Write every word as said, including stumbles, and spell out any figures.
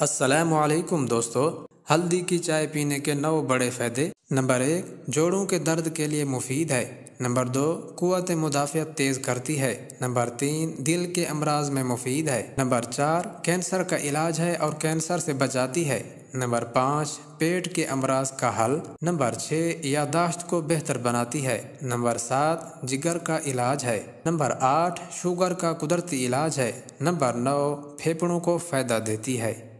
अस्सलामुअलैकुम दोस्तों, हल्दी की चाय पीने के नौ बड़े फ़ायदे। नंबर एक, जोड़ों के दर्द के लिए मुफीद है। नंबर दो, कुव्वत मुदाफ़ियत तेज़ करती है। नंबर तीन, दिल के अमराज में मुफीद है। नंबर चार, कैंसर का इलाज है और कैंसर से बचाती है। नंबर पाँच, पेट के अमराज का हल। नंबर छः, यादाश्त को बेहतर बनाती है। नंबर सात, जिगर का इलाज है। नंबर आठ, शुगर का कुदरती इलाज है। नंबर नौ, फेफड़ों को फ़ायदा देती है।